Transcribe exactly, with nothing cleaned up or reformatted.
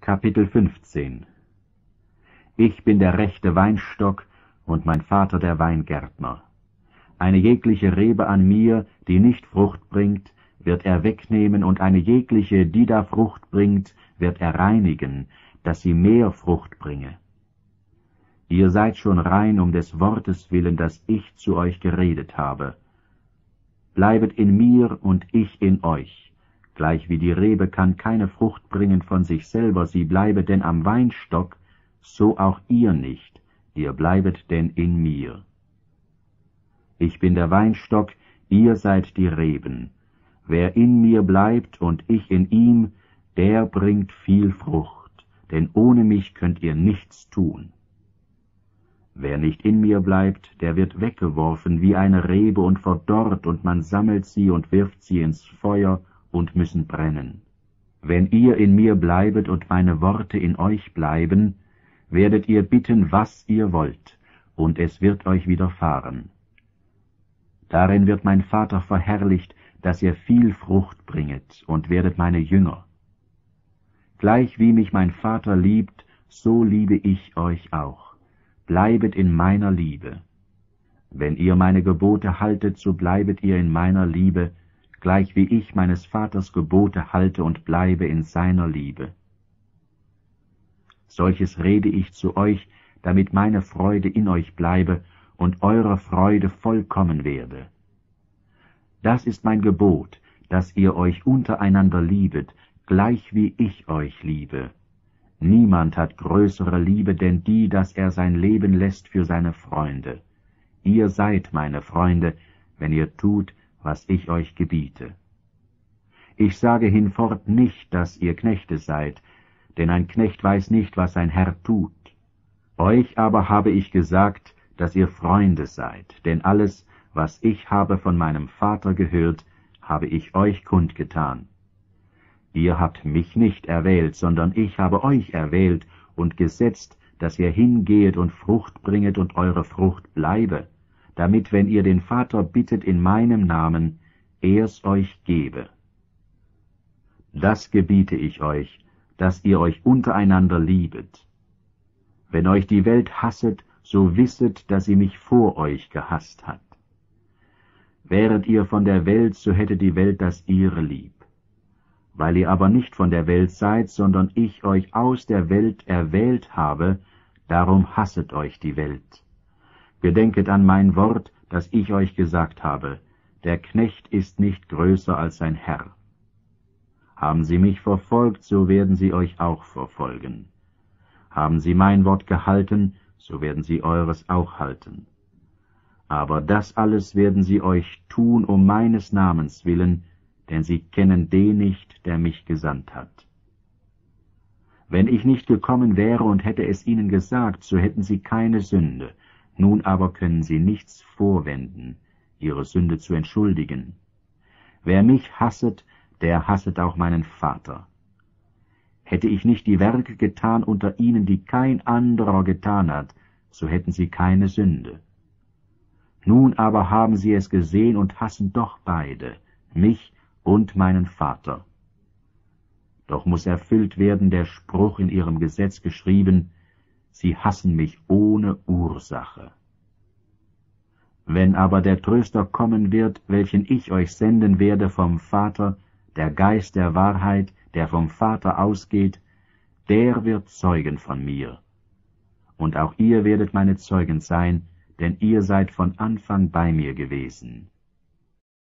Kapitel fünfzehn. Ich bin der rechte Weinstock und mein Vater der Weingärtner. Eine jegliche Rebe an mir, die nicht Frucht bringt, wird er wegnehmen, und eine jegliche, die da Frucht bringt, wird er reinigen, dass sie mehr Frucht bringe. Ihr seid schon rein um des Wortes willen, das ich zu euch geredet habe. Bleibet in mir und ich in euch. Gleich wie die Rebe kann keine Frucht bringen von sich selber, sie bleibe denn am Weinstock, so auch ihr nicht, ihr bleibet denn in mir. Ich bin der Weinstock, ihr seid die Reben. Wer in mir bleibt und ich in ihm, der bringt viel Frucht, denn ohne mich könnt ihr nichts tun. Wer nicht in mir bleibt, der wird weggeworfen wie eine Rebe und verdorrt, und man sammelt sie und wirft sie ins Feuer und müssen brennen. Wenn ihr in mir bleibet und meine Worte in euch bleiben, werdet ihr bitten, was ihr wollt, und es wird euch widerfahren. Darin wird mein Vater verherrlicht, dass ihr viel Frucht bringet, und werdet meine Jünger. Gleich wie mich mein Vater liebt, so liebe ich euch auch. Bleibet in meiner Liebe. Wenn ihr meine Gebote haltet, so bleibet ihr in meiner Liebe, gleich wie ich meines Vaters Gebote halte und bleibe in seiner Liebe. Solches rede ich zu euch, damit meine Freude in euch bleibe und eure Freude vollkommen werde. Das ist mein Gebot, dass ihr euch untereinander liebet, gleich wie ich euch liebe. Niemand hat größere Liebe denn die, dass er sein Leben lässt für seine Freunde. Ihr seid meine Freunde, wenn ihr tut, was ich euch gebiete. Ich sage hinfort nicht, dass ihr Knechte seid, denn ein Knecht weiß nicht, was sein Herr tut. Euch aber habe ich gesagt, dass ihr Freunde seid, denn alles, was ich habe von meinem Vater gehört, habe ich euch kundgetan. Ihr habt mich nicht erwählt, sondern ich habe euch erwählt und gesetzt, dass ihr hingehet und Frucht bringet und eure Frucht bleibe, damit, wenn ihr den Vater bittet in meinem Namen, er's euch gebe. Das gebiete ich euch, dass ihr euch untereinander liebet. Wenn euch die Welt hasset, so wisset, dass sie mich vor euch gehasst hat. Wäret ihr von der Welt, so hätte die Welt das ihre lieb. Weil ihr aber nicht von der Welt seid, sondern ich euch aus der Welt erwählt habe, darum hasset euch die Welt. Gedenket an mein Wort, das ich euch gesagt habe, der Knecht ist nicht größer als sein Herr. Haben sie mich verfolgt, so werden sie euch auch verfolgen. Haben sie mein Wort gehalten, so werden sie eures auch halten. Aber das alles werden sie euch tun um meines Namens willen, denn sie kennen den nicht, der mich gesandt hat. Wenn ich nicht gekommen wäre und hätte es ihnen gesagt, so hätten sie keine Sünde. Nun aber können sie nichts vorwenden, ihre Sünde zu entschuldigen. Wer mich hasset, der hasset auch meinen Vater. Hätte ich nicht die Werke getan unter ihnen, die kein anderer getan hat, so hätten sie keine Sünde. Nun aber haben sie es gesehen und hassen doch beide, mich und meinen Vater. Doch muß erfüllt werden der Spruch in ihrem Gesetz geschrieben, sie hassen mich ohne Ursache. Wenn aber der Tröster kommen wird, welchen ich euch senden werde vom Vater, der Geist der Wahrheit, der vom Vater ausgeht, der wird zeugen von mir. Und auch ihr werdet meine Zeugen sein, denn ihr seid von Anfang bei mir gewesen.